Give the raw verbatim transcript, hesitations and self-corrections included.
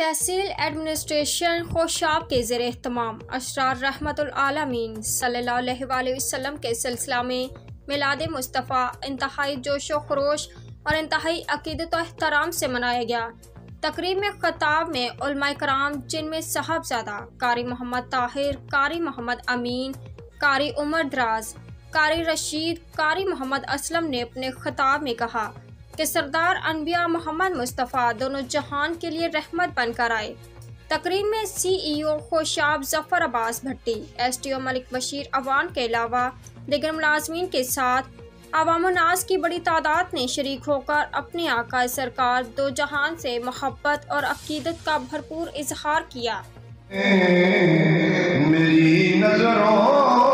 तहसील administration Khushab के ज़ेर एहतमाम असरार रहमतुल आलमीन सल्लल्लाहु अलैहि वसल्लम के सिलसिला में मिलाद मुस्तफ़ा इंतहाई जोशो खरोश और इंतहाई अकीदत और एहतराम से मनाया गया। तकरीब में खिताब में उलमाए कराम जिनमें साहबजादा कारी मोहम्मद ताहिर, कारी मोहम्मद अमीन, कारी उमर दराज, कारी रशीद, कारी मोहम्मद असलम ने अपने खिताब में कहा कि सरदार अनबिया मोहम्मद मुस्तफ़ा दोनों जहान के लिए रहमत बनकर आए। तकरीब में सीईओ खोशाब जफर अब्बास भट्टी, एसटीओ मलिक बशीर अवान के अलावा दीगर मुलाजमीन के साथ अवामुन्नास की बड़ी तादाद ने शरीक होकर अपने आका सरकार दो जहान से मोहब्बत और अकीदत का भरपूर इजहार किया। मेरी नजरों